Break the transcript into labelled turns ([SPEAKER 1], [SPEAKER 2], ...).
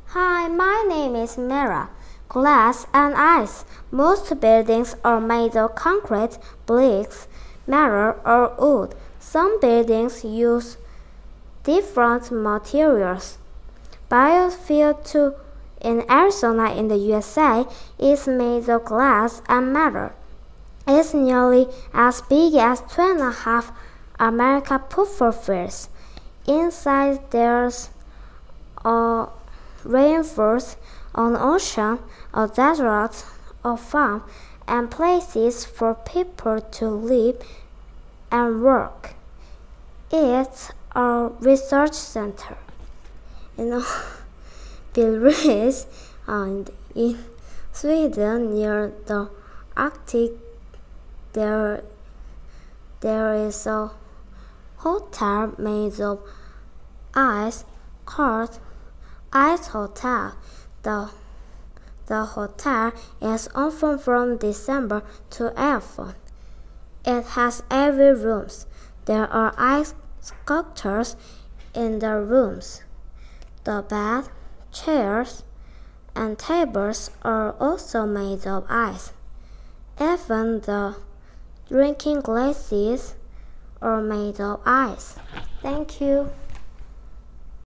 [SPEAKER 1] Hi, my name is Mera. Glass and ice. Most buildings are made of concrete, bricks, metal, or wood. Some buildings use different materials. Biofuel 2 in Arizona in the USA is made of glass and metal. It's nearly as big as 2.5 American football fields. Inside there's a rainforest, an ocean, a desert, a farm, and places for people to live and work. It's a research center. Belarus and in Sweden near the Arctic there is a hotel made of ice called Ice Hotel. The hotel is open from December to April. It has every rooms. There are ice sculptures in the rooms. The bed, chairs, and tables are also made of ice. Even the drinking glasses are made of ice. Thank you.